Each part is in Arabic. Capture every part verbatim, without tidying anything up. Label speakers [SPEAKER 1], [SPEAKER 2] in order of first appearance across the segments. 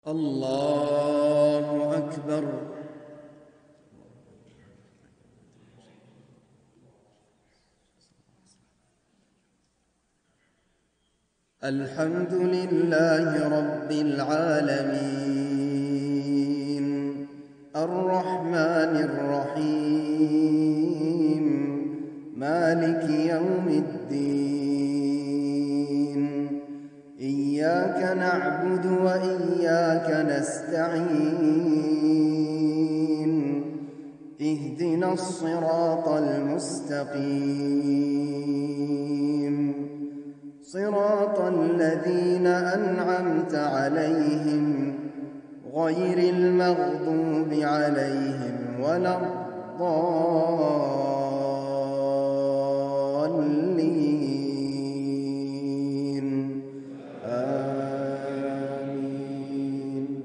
[SPEAKER 1] الله أكبر. الحمد لله رب العالمين الرحمن الرحيم مالك يوم الدين إياك نعبد وإياك نستعين اهدنا الصراط المستقيم صراط الذين أنعمت عليهم غير المغضوب عليهم ولا الضالين آمين.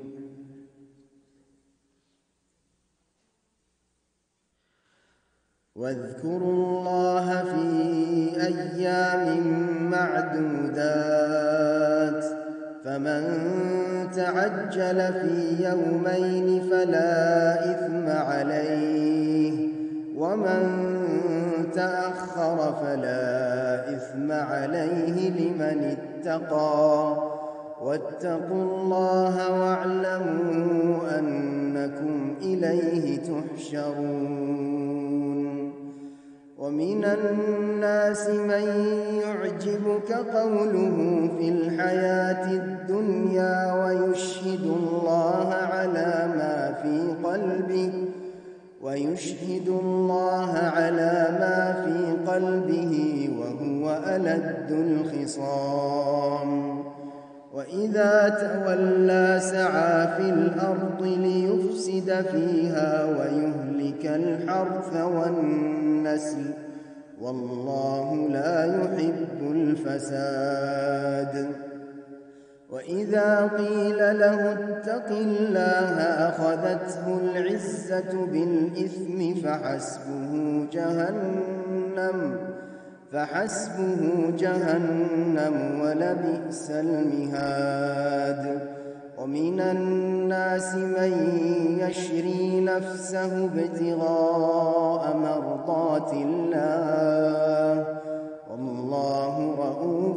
[SPEAKER 1] واذكروا الله في أيام معدودات فمن تعجل في يومين فلا إثم عليه ومن تأخر فلا إثم عليه لمن اتقى واتقوا الله واعلموا أنكم إليه تحشرون. ومن الناس من يعجبك قوله في الحياة الدنيا ويشهد الله على ما في قلبه ويشهد الله على ما في قلبه وهو ألد الخصام. وإذا تولى سعى في الأرض ليفسد فيها ويهلك الحرث والنسل والله لا يحب الفساد. وإذا قيل له اتق الله أخذته العزة بالإثم فحسبه جهنم فحسبه جهنم ولبئس المهاد. ومن الناس من يشري نفسه ابتغاء مرضات الله والله رؤوف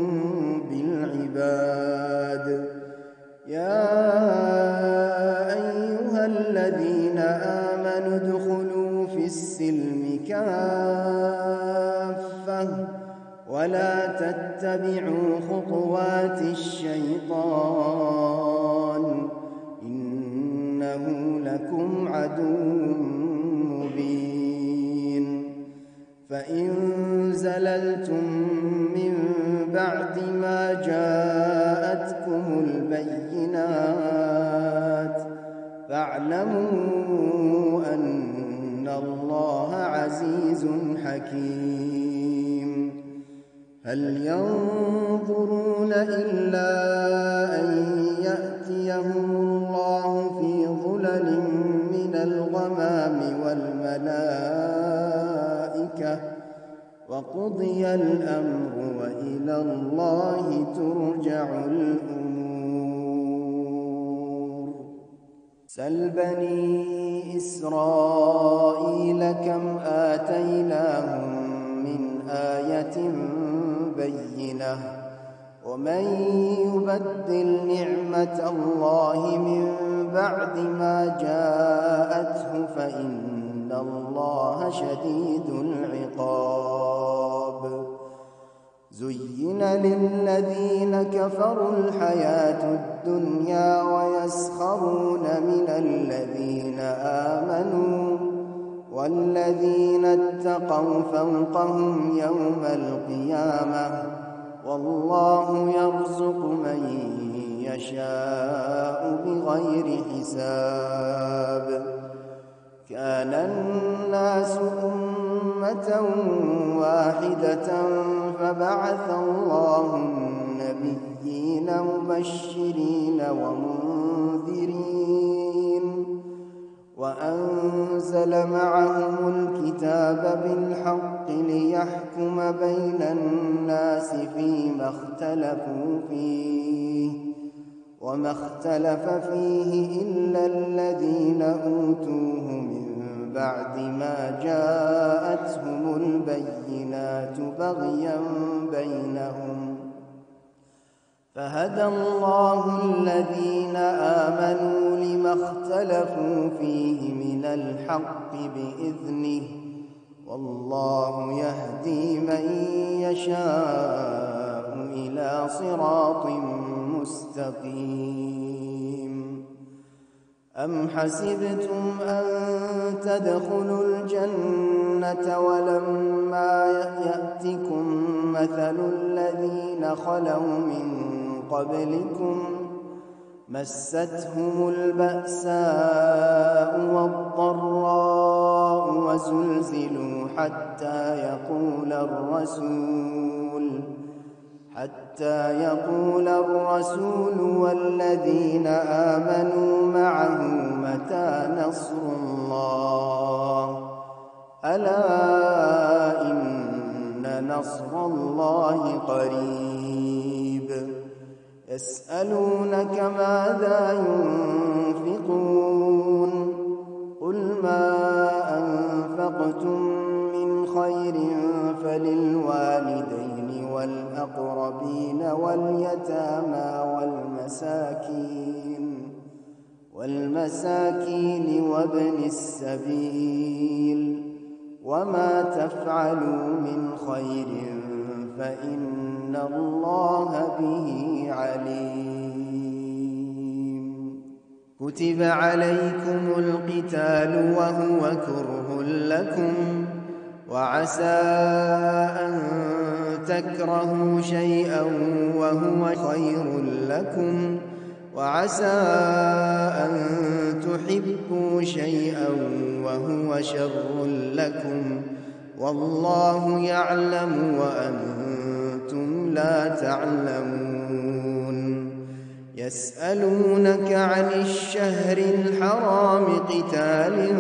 [SPEAKER 1] بالعباد. يا أيها الذين آمنوا ادخلوا في السلم كافة ولا تتبعوا خطوات الشيطان إنه لكم عدو مبين. فإن زللتم من بعد ما جاءتكم البينات فاعلموا أن الله عزيز حكيم. هل ينظرون إلا أن يأتيهم الله في ظلل من الغمام والملائكة وقضي الأمر وإلى الله ترجع الأمور. سل بني إسرائيل كم آتيناهم من آية بينة ومن يبدل نعمة الله من بعد ما جاءته فإن الله شديد العقاب. زين للذين كفروا الحياة الدنيا ويسخرون من الذين آمنوا والذين اتقوا فوقهم يوم القيامة والله يرزق من يشاء بغير حساب. كان الناس أمة واحدة فبعث الله النبيين مبشرين ومنذرين وأنزل معهم الكتاب بالحق ليحكم بين الناس فيما اختلفوا فيه وما اختلف فيه إلا الذين أوتوه من بعد ما جاءتهم البينات بغيا بينهم فهدى الله الذين آمنوا لما اختلفوا فيه من الحق بإذنه والله يهدي من يشاء إلى صراط مستقيم. أم حسبتم أن تدخلوا الجنة ولما يأتكم مثل الذين خلوا من قبلكم مستهم البأساء والضراء وزلزلوا حتى يقول الرسول حتى يقول الرسول والذين آمنوا معه متى نصر الله ألا إن نصر الله قريب. يسألونك ماذا ينفقون قل ما أنفقتم من خير فللوالدين والأقربين واليتامى والمساكين والمساكين وابن السبيل وما تفعلوا من خير فإن الله به عليم. كتب عليكم القتال وهو كره لكم وعسى أن تكرهوا شيئا وهو خير لكم وعسى أن تحبوا شيئا وهو شر لكم والله يعلم وأنتم لا تعلمون. يسألونك عن الشهر الحرام قتال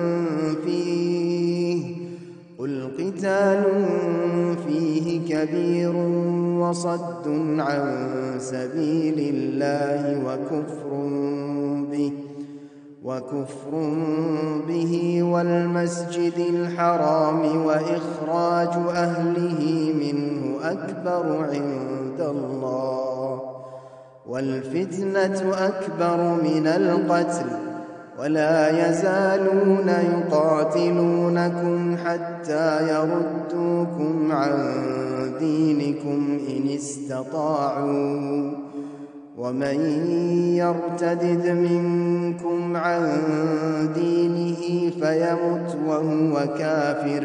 [SPEAKER 1] فيه قل قتال فيه كبير وصد عن سبيل الله وكفر به وكفر به والمسجد الحرام وإخراج أهله منه أكبر عند الله والفتنة أكبر من القتل ولا يزالون يقاتلونكم حتى يردوكم عن دينكم إن استطاعوا ومن يرتدد منكم عن دينه فيمت وهو كافر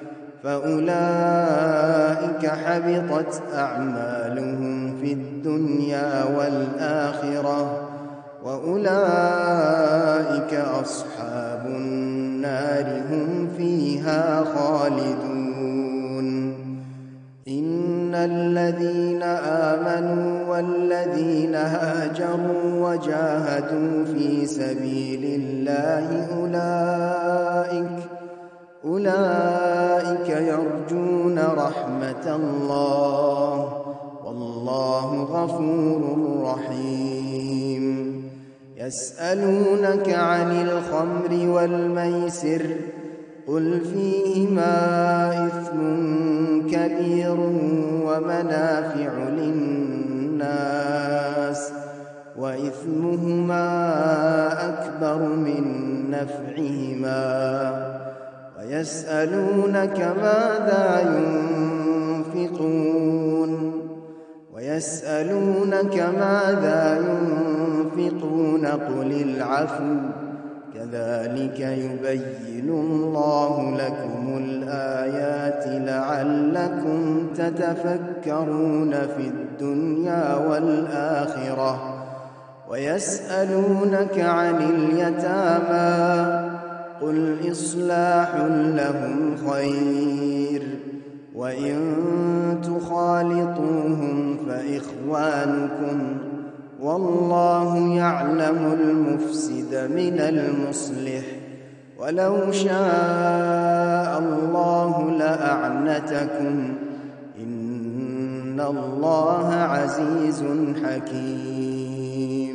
[SPEAKER 1] فأولئك حبطت أعمالهم في الدنيا والآخرة وأولئك أصحاب النار هم فيها خالدون. إن الذين آمنوا والذين هاجروا وجاهدوا في سبيل الله أولئك أولئك يرجون رحمة الله والله غفور رحيم. يسألونك عن الخمر والميسر قل فيهما إثم كبير ومنافع للناس وإثمهما أكبر من نفعهما ويسألونك ماذا ينفقون ويسألونك ماذا ينفقون قل العفو كذلك يبين الله لكم الآيات لعلكم تتفكرون في الدنيا والآخرة. ويسألونك عن اليتامى قل إصلاح لهم خير وإن تخالطوهم فإخوانكم والله يعلم المفسد من المصلح ولو شاء الله لأعنتكم إن الله عزيز حكيم.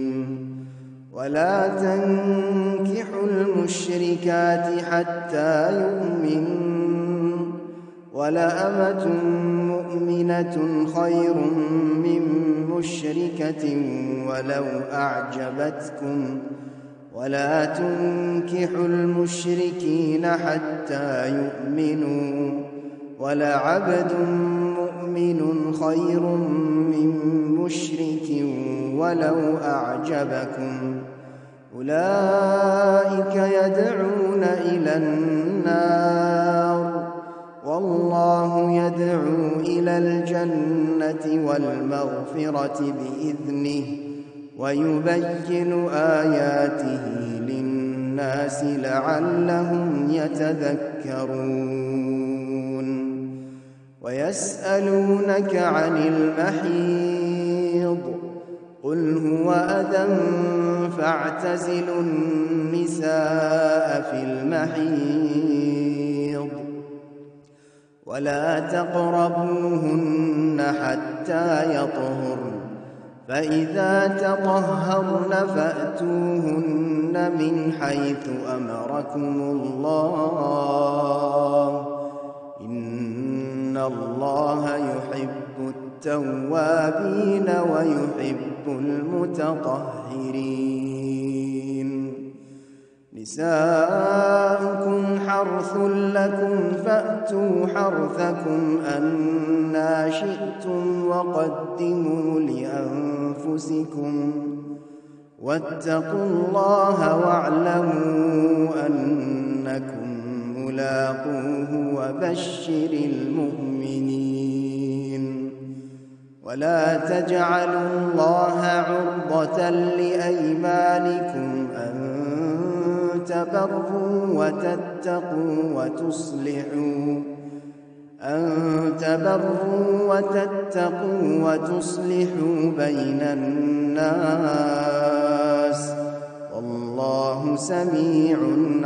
[SPEAKER 1] ولا تنكحوا المشركات حتى يؤمنوا ولأمة مؤمنة خير من مشركة ولو أعجبتكم ولا تنكحوا المشركين حتى يؤمنوا ولعبد مؤمن خير من مشرك ولو أعجبكم أولئك يدعون إلى النار والله يدعو إلى الجنة والمغفرة بإذنه ويبين آياته للناس لعلهم يتذكرون ويسألونك عن المحيض قل هو أذى فاعتزلوا النساء في المحيض ولا تقربوهن حتى يطهرن فإذا تطهرن فأتوهن من حيث أمركم الله إن الله يحب التوابين ويحب المتطهرين نساؤكم حرث لكم فأتوا حرثكم أنى شئتم وقدموا لأنفسكم واتقوا الله واعلموا أنكم ملاقوه وبشر المؤمنين ولا تجعلوا الله عرضة لأيمانكم أن تبروا وتتقوا وتصلحوا أن تبروا وتتقوا وتصلحوا بين الناس والله سميع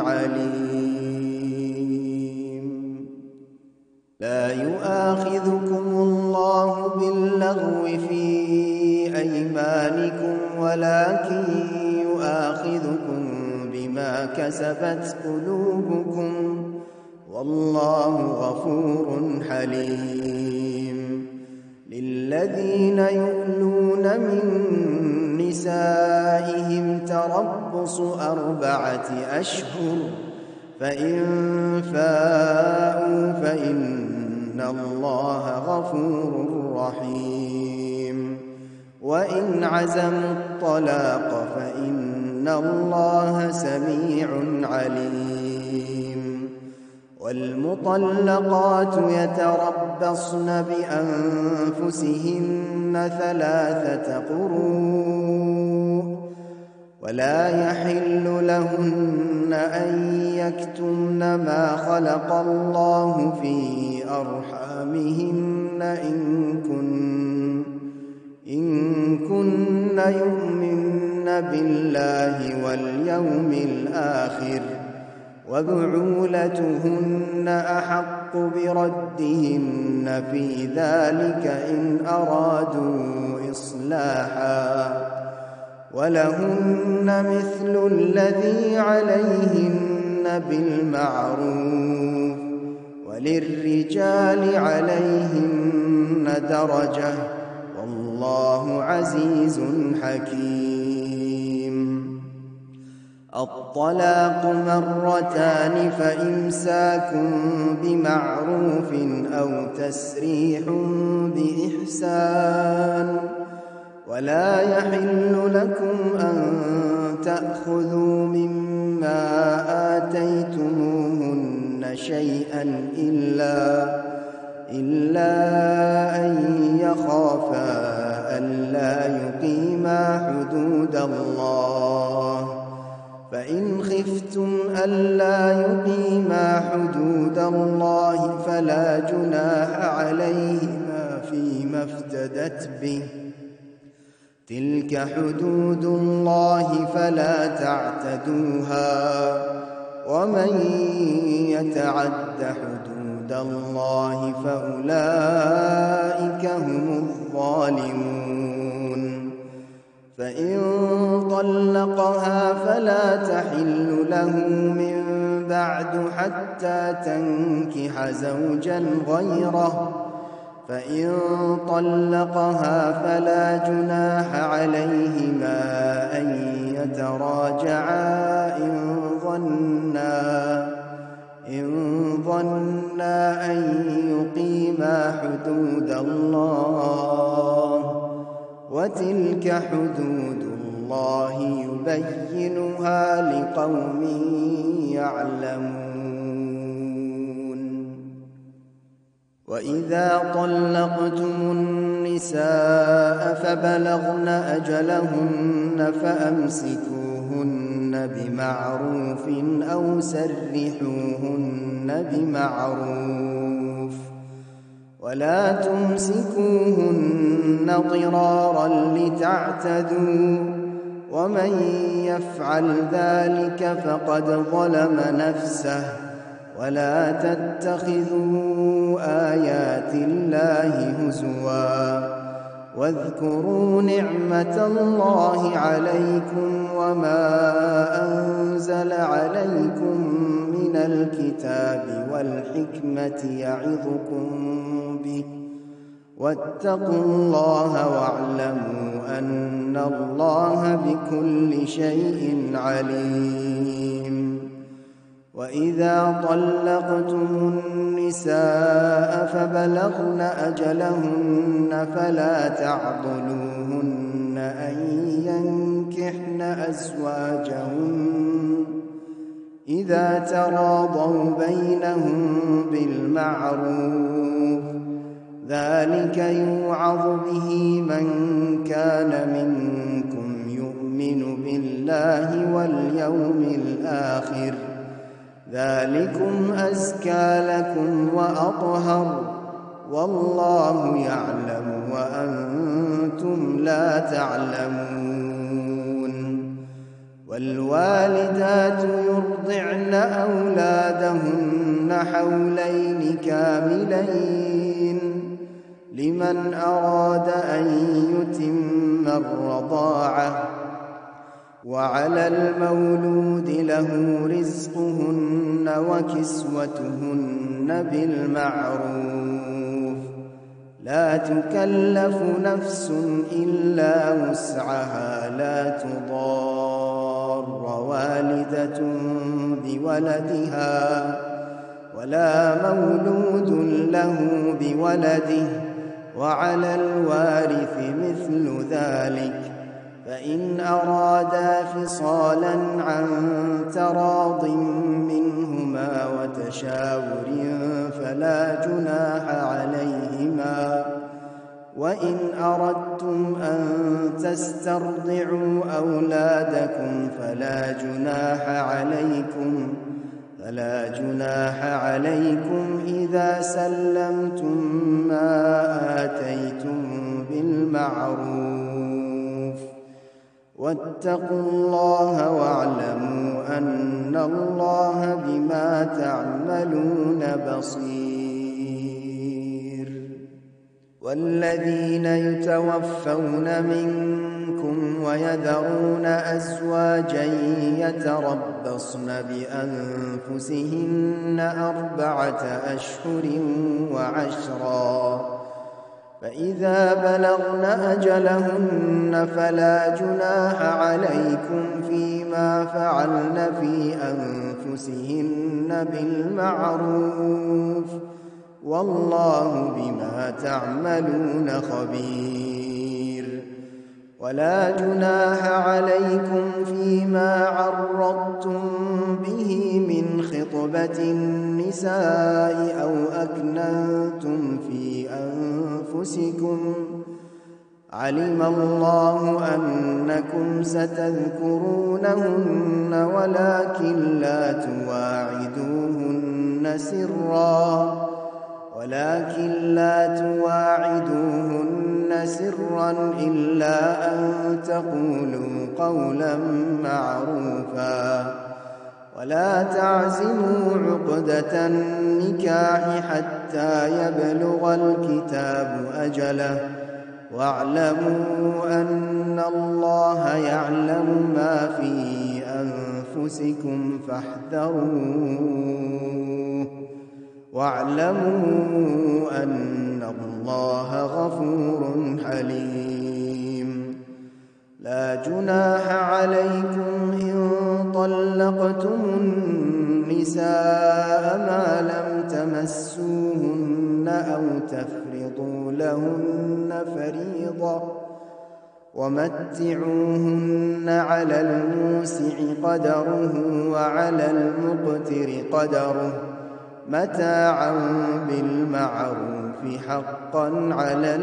[SPEAKER 1] عليم لا يؤاخذكم الله باللغو في أيمانكم ولكن يؤاخذكم بما كسبت قلوبكم والله غفور حليم للذين يؤلون من نسائهم تربص أربعة أشهر فإن فاءوا فإن الله غفور رحيم وإن عزموا الطلاق فإن الله سميع عليم والمطلقات يتربصن بأنفسهن ثلاثة قروء ولا يحل لهن أن يكتمن ما خلق الله في أرحامهن إن كن إن كن يؤمن بالله واليوم الآخر وبعولتهن أحق بردهن في ذلك إن أرادوا إصلاحا ولهن مثل الذي عليهن بالمعروف وللرجال عليهن درجة والله عزيز حكيم الطلاق مرتان فإمساك بمعروف أو تسريح بإحسان ولا يحل لكم أن تأخذوا مما آتيتموهن شيئا إلا إلا أن يخافا ألا يقيما حدود الله فإن خفتم ألا يقيما حدود الله فلا جناح عليهما فيما افتدت به تلك حدود الله فلا تعتدوها ومن يتعد حدود الله فأولئك هم الظالمون فإن طلقها فلا تحل له من بعد حتى تنكح زوجا غيره، فإن طلقها فلا جناح عليهما أن يتراجعا إن ظنا إن ظنا أن يقيما حدود الله، وتلك حدود الله يبينها لقوم يعلمون. وإذا طلقتم النساء فبلغن أجلهن فأمسكوهن بمعروف أو سرحوهن بمعروف، ولا تمسكوهن ضرارا لتعتدوا، ومن يفعل ذلك فقد ظلم نفسه. ولا تتخذوا آيات الله هزوا، واذكروا نعمة الله عليكم وما أنزل عليكم من الكتاب والحكمة يعظكم به، واتقوا الله واعلموا أن الله بكل شيء عليم. وإذا طلقتم النساء فبلغن أجلهن فلا تعضلوهن أن ينكحن أزواجهن إذا تراضوا بينهم بالمعروف، ذلك يوعظ به من كان منكم يؤمن بالله واليوم الآخر، ذلكم أزكى لكم وأطهر، والله يعلم وأنتم لا تعلمون. والوالدات يرضعن أولادهن حولين كاملين لمن أراد أن يتم الرضاعة، وعلى المولود له رزقهن وكسوتهن بالمعروف، لا تكلف نفس إلا وسعها، لا تضار والدة بولدها ولا مولود له بولده، وعلى الوارث مثل ذلك، فإن أرادا فصالا عن تراض منهما وتشاور فلا جناح عليهما. وإن أردتم أن تسترضعوا أولادكم فلا جناح عليكم فلا جناح عليكم إذا سلمتم ما آتيتم بالمعروف، واتقوا الله واعلموا أن الله بما تعملون بصير. والذين يتوفون منكم ويذرون أزواجا يتربصن بأنفسهن أربعة أشهر وعشرا، فإذا بلغن أجلهن فلا جناح عليكم فيما فعلن في أنفسهن بالمعروف، والله بما تعملون خبير. ولا جناح عليكم فيما عرضتم به من خطبة النساء أو أكننتم في أنفسكم، علم الله أنكم ستذكرونهن ولكن لا تواعدوهن سرا ولكن لا تواعدوهن سرا إلا أن تقولوا قولا معروفا، ولا تعزموا عقدة النكاح حتى يبلغ الكتاب أجله، واعلموا أن الله يعلم ما في أنفسكم فاحذروه واعلموا أن الله غفور حليم لا جناح عليكم إن طلقتم النساء ما لم تمسوهن أو تفرضوا لهن فريضة ومتعوهن على الموسع قدره وعلى المقتر قدره متاعا بالمعروف حقا على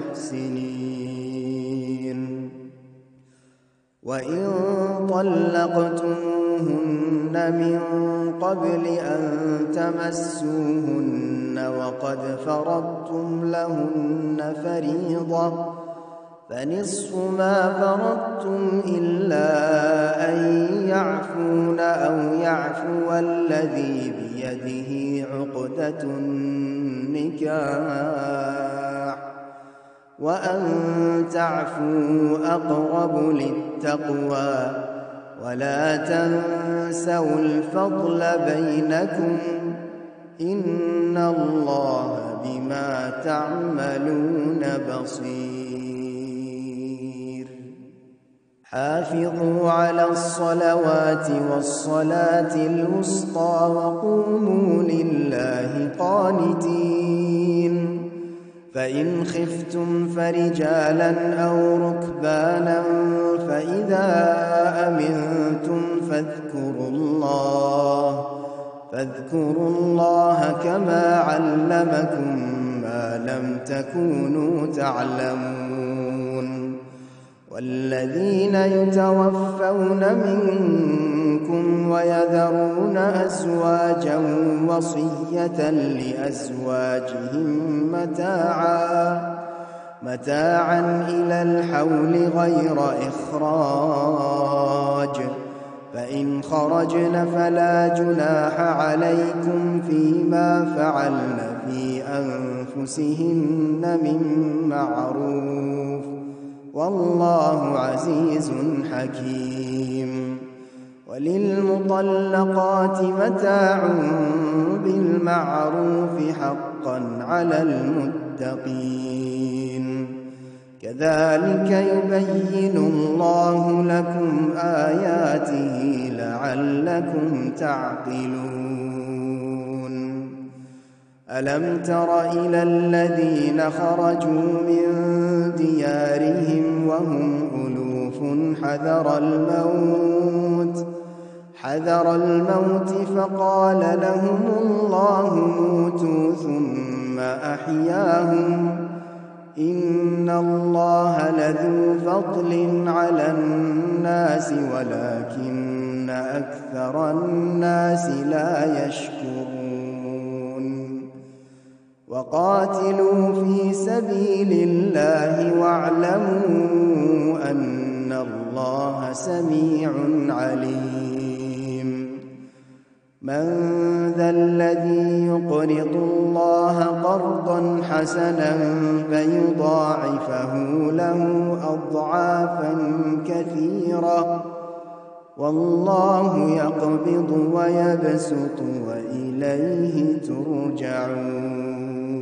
[SPEAKER 1] المحسنين وإن طلقتموهن من قبل أن تمسوهن وقد فرضتم لهن فريضة فنصف ما فرضتم إلا أن يعفون أو يعفو الذي بيده عقدة النكاح وأن تعفوا أقرب للتقوى ولا تنسوا الفضل بينكم إن الله بما تعملون بصير حافظوا على الصلوات والصلاة الوسطى وقوموا لله قانتين فإن خفتم فرجالا أو ركبانا فإذا أمنتم فاذكروا الله فاذكروا الله كما علمكم ما لم تكونوا تعلمون والذين يتوفون منكم ويذرون أزواجا وصية لأزواجهم متاعا متاعا إلى الحول غير إخراج فإن خرجن فلا جناح عليكم فيما فعلن في أنفسهن من معروف والله عزيز حكيم وللمطلقات متاع بالمعروف حقا على المتقين كذلك يبين الله لكم آياته لعلكم تعقلون ألم تر إلى الذين خرجوا من ديارهم وهم ألوف حذر الموت حذر الموت فقال لهم الله موتوا ثم أحياهم إن الله لذو فضل على الناس ولكن أكثر الناس لا يشكرون وقاتلوا في سبيل الله واعلموا أن الله سميع عليم من ذا الذي يقرض الله قرضا حسنا فيضاعفه له أضعافا كثيرة والله يقبض ويبسط وإليه ترجعون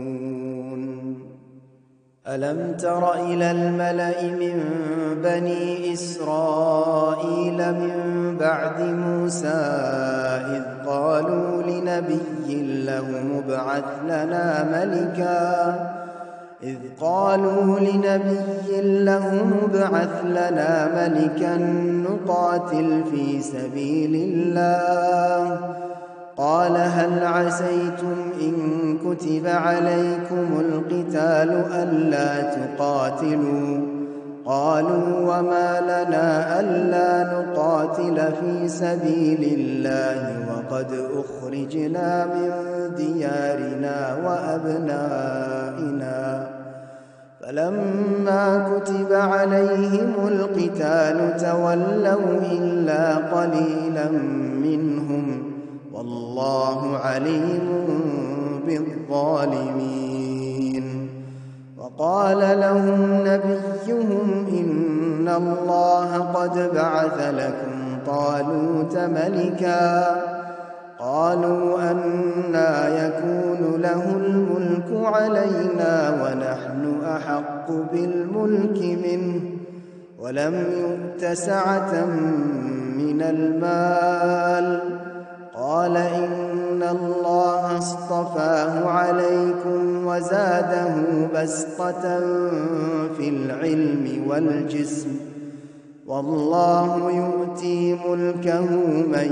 [SPEAKER 1] ألم تر إلى الملأ من بني إسرائيل من بعد موسى إذ قالوا لنبي له ابعث لنا ملكا إذ قالوا لنبي له ابعث لنا ملكا نقاتل في سبيل الله قال هل عسيتم إن كتب عليكم القتال ألا تقاتلوا قالوا وما لنا ألا نقاتل في سبيل الله وقد أخرجنا من ديارنا وأبنائنا فلما كتب عليهم القتال تولوا إلا قليلا منهم والله عليم بالظالمين وقال لهم نبيهم إن الله قد بعث لكم طالوت ملكا قالوا أنى يكون له الملك علينا ونحن أحق بالملك منه ولم يؤت سعة من المال قال إن الله اصطفاه عليكم وزاده بسطة في العلم والجسم والله يؤتي ملكه من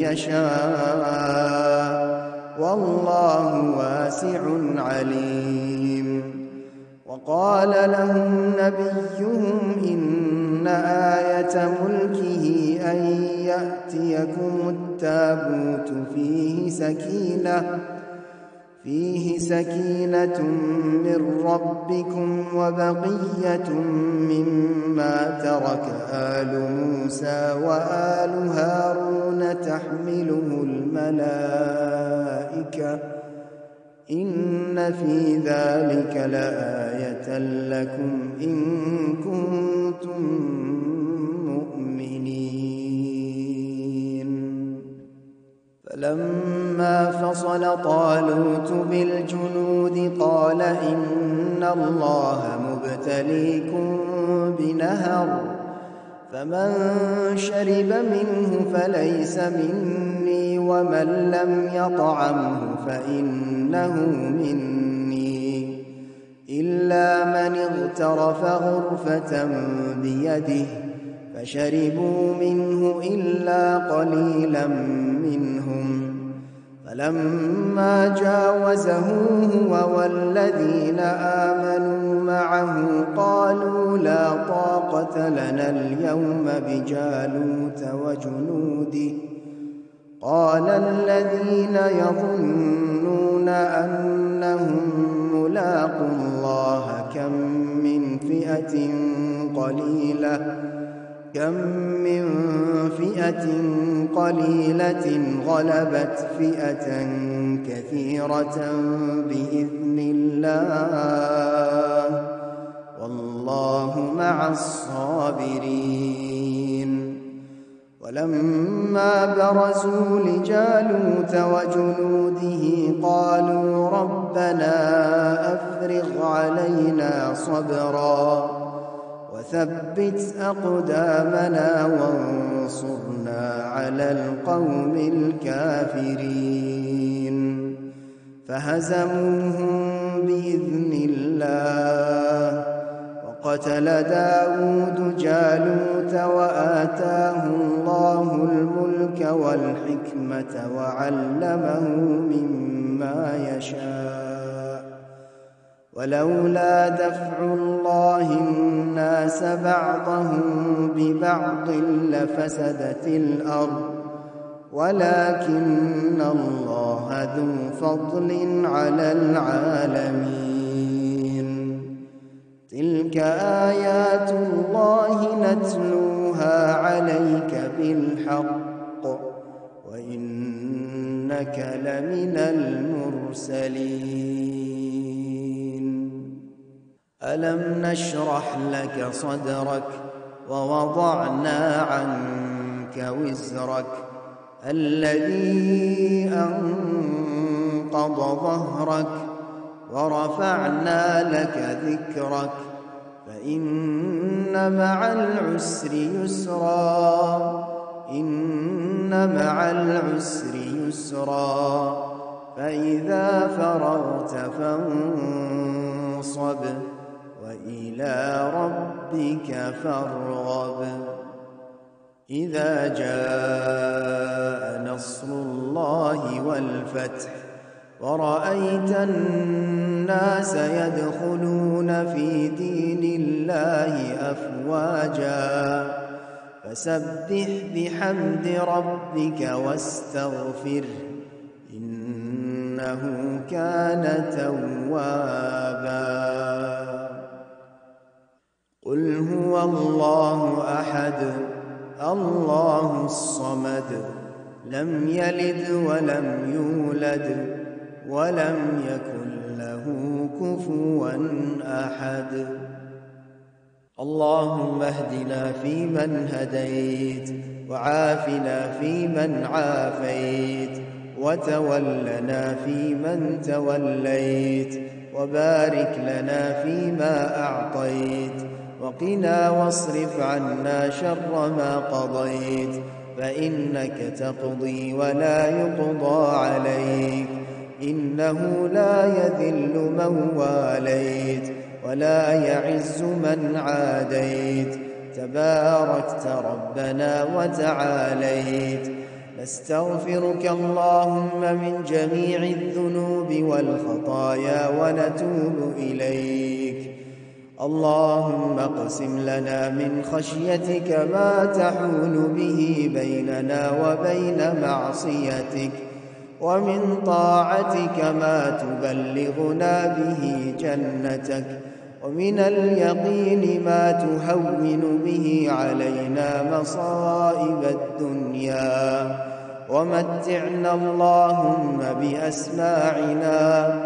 [SPEAKER 1] يشاء والله واسع عليم. وقال لهم نبيهم إن آية ملكه أن يأتيكم التابوت فيه سكينة فيه سكينة من ربكم وبقية مما ترك آل موسى وآل هارون تحمله الملائكة إن في ذلك لآية لكم إن كنتم مؤمنين. فلما فصل طالوت بالجنود قال إن الله مبتليكم بنهر فمن شرب منه فليس مني ومن لم يطعمه فإنه مني إلا من اغترف غرفة بيده فشربوا منه إلا قليلا منهم فلما جاوزه هو والذين آمنوا معه قالوا لا طاقة لنا اليوم بجالوت وجنوده قال الذين يظنون أنهم ملاقو الله كم من فئة قليلة كم من فئة قليلة غلبت فئة كثيرة بإذن الله والله مع الصابرين. ولما برزوا لجالوت وجنوده قالوا ربنا أفرغ علينا صبرا وثبت أقدامنا وانصرنا على القوم الكافرين فهزموهم بإذن الله وقتل داود جالوت وآتاه الله الملك والحكمة وعلمه مما يشاء ولولا دفع الله الناس بعضهم ببعض لفسدت الأرض ولكن الله ذو فضل على العالمين. تلك آيات الله نتلوها عليك بالحق وإنك لمن المرسلين. ألم نشرح لك صدرك ووضعنا عنك وزرك الذي أنقض ظهرك ورفعنا لك ذكرك فإن مع العسر يسرا إن مع العسر يسرا فإذا فرغت فانصب وإلى ربك فارغب. إذا جاء نصر الله والفتح ورأيت الناس يدخلون في دين الله أفواجا فسبح بحمد ربك واستغفره إنه كان توابا. قل هو الله أحد الله الصمد لم يلد ولم يولد ولم يكن له كفوا أحد. اللهم اهدنا فيمن هديت، وعافنا فيمن عافيت، وتولنا فيمن توليت، وبارك لنا فيما أعطيت، وقنا واصرف عنا شر ما قضيت، فإنك تقضي ولا يقضى عليك، إنه لا يذل من واليت ولا يعز من عاديت، تباركت ربنا وتعاليت. نستغفرك اللهم من جميع الذنوب والخطايا ونتوب إليك. اللهم اقسم لنا من خشيتك ما تحول به بيننا وبين معصيتك، ومن طاعتك ما تبلغنا به جنتك، ومن اليقين ما تهون به علينا مصائب الدنيا، ومتعنا اللهم بأسماعنا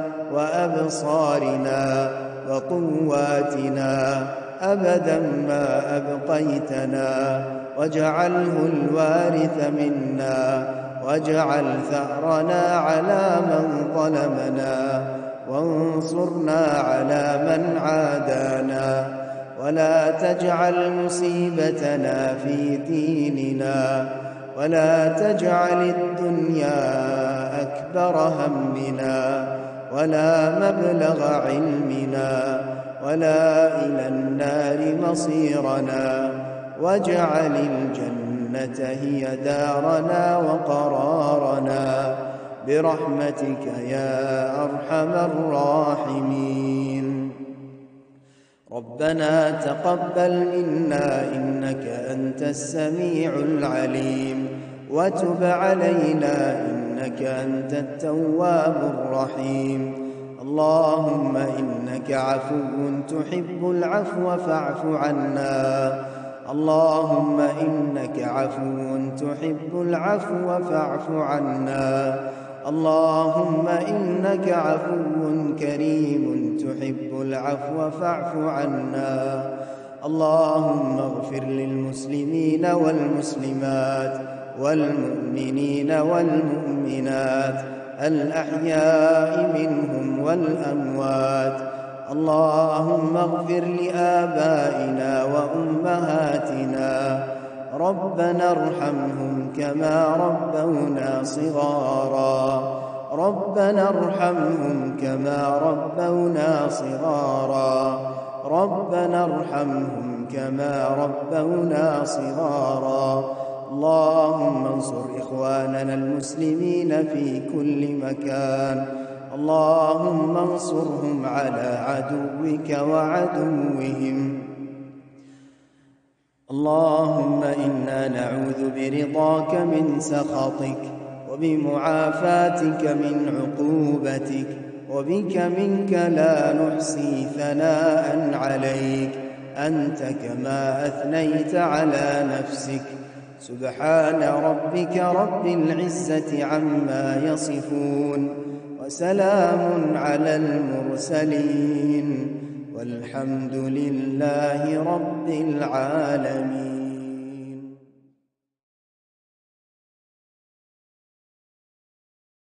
[SPEAKER 1] وأبصارنا وقواتنا أبدا ما أبقيتنا، واجعله الوارث منا، واجعل ثأرنا على من ظلمنا، وانصرنا على من عادانا، ولا تجعل مصيبتنا في ديننا، ولا تجعل الدنيا أكبر همنا، ولا مبلغ علمنا، ولا إلى النار مصيرنا، واجعل الجنة هي دارنا وقرارنا، برحمتك يا أرحم الراحمين. ربنا تقبل منا إنك أنت السميع العليم، وتب علينا إنك أنت التواب الرحيم. اللهم إنك عفو تحب العفو فاعف عنا. اللهم إنك عفو تحب العفو فاعف عنا. اللهم إنك عفو كريم تحب العفو فاعف عنا. اللهم اغفر للمسلمين والمسلمات والمؤمنين والمؤمنات الأحياء منهم والأموات. اللهم اغفر لآبائنا وأمهاتنا، ربنا ارحمهم كما ربونا صغارا، ربنا ارحمهم كما ربونا صغارا، ربنا ارحمهم كما ربونا صغارا. اللهم انصر إخواننا المسلمين في كل مكان، اللهم انصرهم على عدوك وعدوهم. اللهم إنا نعوذ برضاك من سخطك، وبمعافاتك من عقوبتك، وبك منك لا نحصي ثناء عليك، أنت كما أثنيت على نفسك. سبحان ربك رب العزة عما يصفون، وسلام على المرسلين، والحمد لله رب العالمين.